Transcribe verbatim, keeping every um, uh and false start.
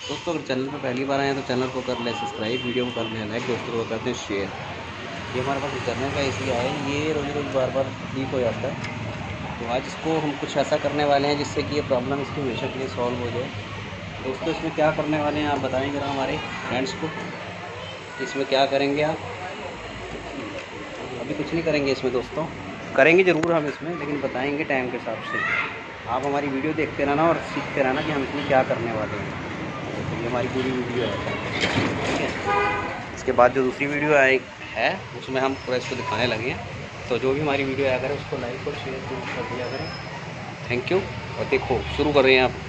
दोस्तों अगर चैनल पर पहली बार आए हैं तो चैनल को कर लें सब्सक्राइब, वीडियो को कर लें लाइक, दोस्तों को करते हैं शेयर। ये हमारे पास इंटरनेट का एसी है, ये रोज़ रोज़ बार बार लीक हो जाता है। तो आज इसको हम कुछ ऐसा करने वाले हैं जिससे कि ये प्रॉब्लम इसकी हमेशा के लिए सॉल्व हो जाए। दोस्तों इसमें क्या करने वाले हैं आप बताएं जरा हमारे फ्रेंड्स को। इसमें क्या करेंगे आप? अभी कुछ नहीं करेंगे इसमें दोस्तों, करेंगे ज़रूर हम इसमें, लेकिन बताएंगे टाइम के हिसाब से। आप हमारी वीडियो देखते रहना और सीखते रहना कि हम इसमें क्या करने वाले हैं। तो ये हमारी पूरी वीडियो है, ठीक है। इसके बाद जो दूसरी वीडियो आए है उसमें हम पूरा इसको दिखाने लगे हैं। तो जो भी हमारी वीडियो आया करें उसको लाइक और शेयर कर दिया करें। Thank you. और देखो शुरू कर रहे हैं आप।